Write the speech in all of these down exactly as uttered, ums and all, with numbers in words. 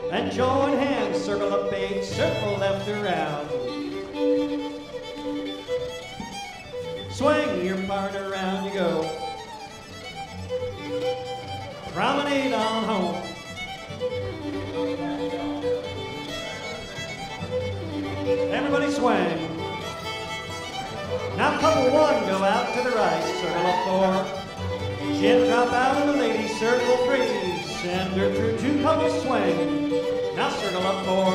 and join hands, circle up eight, circle left around. Swing your partner around you go. Promenade on home. Everybody swing. Now couple one, go out to the right, circle up four. Chin drop out of the lady, circle three. Send her through two, couple swing. Now circle up four.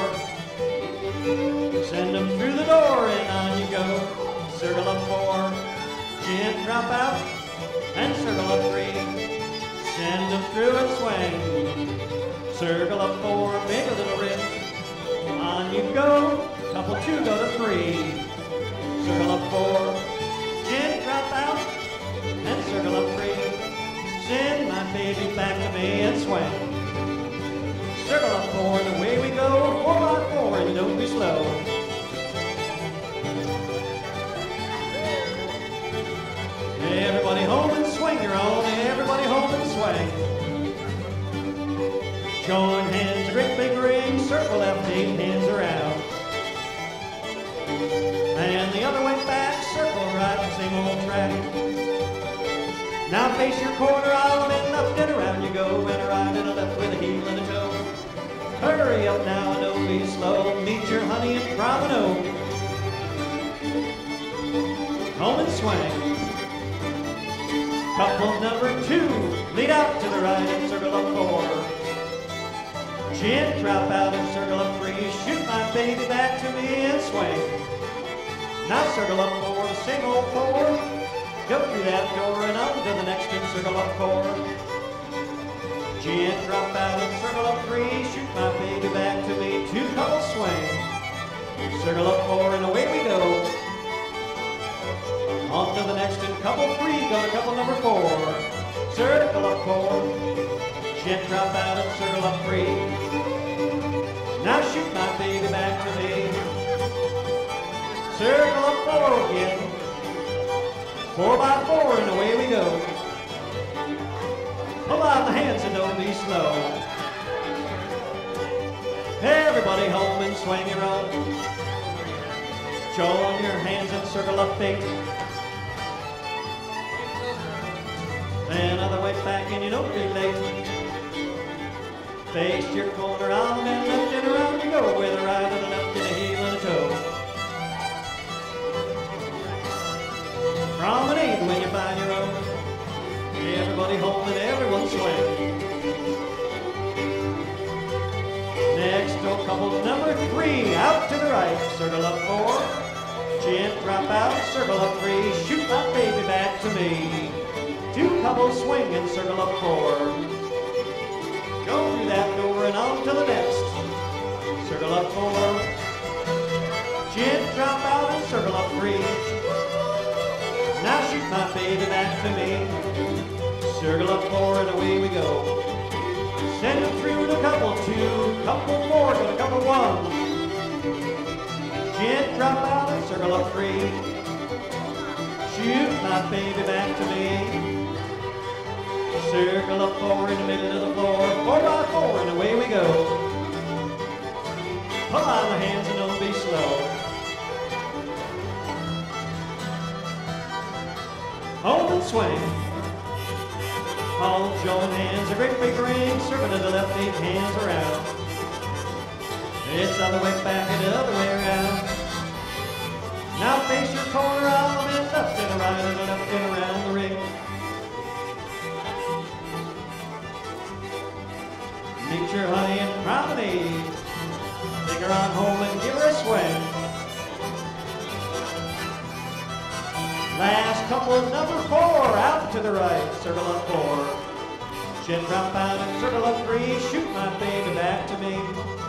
Send them through the door and on you go. Circle up four. Chin drop out and circle up three. Send them through and swing. Circle up four, make a little rip. On you go. Couple two, go to three. Circle up four. Chin drop out and circle up three. Send my baby back to me and swing. Circle up four and away we go. Four by four and don't be slow. Everybody home and swing your own. Everybody home and swing. Join hands, a great big ring. Circle left, eight hands around. And the other way back, circle right, same old track. Now face your corner, I'll and left and around you go. And a right and a left with a heel and a toe. Hurry up now and don't be slow. Meet your honey and promenade. Home and swing. Couple number two, lead out to the right and circle up four. Chin drop out and circle up three. Shoot my baby back to me and swing. Now circle up four, sing old four. Go through that door and on to the next and circle up four. Chin drop out and circle up three. Shoot my baby back to me, two couple swing. Circle up four and away we go. On to the next and couple three, go to couple number four. Circle up four. Chin drop out and circle up three. Now shoot my baby back to me. Circle up four again. Four by four and away we go. Pull out the hands and don't be slow. Everybody home and swing your own. Join your hands and circle up eight. And other way back and you don't be late. Face your corner on and left and around you go. With a right and a left and a heel and a toe. Promenade when you find your own. Everybody home and everyone swing. Next, go couple number three, out to the right, circle up four. Chin drop out, circle up three, shoot my baby back to me. Two couples swing and circle up four. Go through that door and on to the next. Circle up four. Chin drop out and circle up three. Now shoot my baby back to me. Circle up four and away we go. Send it through to couple two, couple four to the couple one. Chin drop out and circle up three. Shoot my baby back to me. Circle up four in the middle of the floor. Four by four and away we go. Pull on the hands and don't be slow. Home and swing. All join hands, a great big ring, circle to the left, eight hands around. It's the other way back and the other way around. Now face your corner on and left and right and left and around the ring. Meet your honey and promenade. Take her on home and give her a swing. Last couple, number four, out to the right, circle up four. Chin drop out and circle up three, shoot my baby back to me.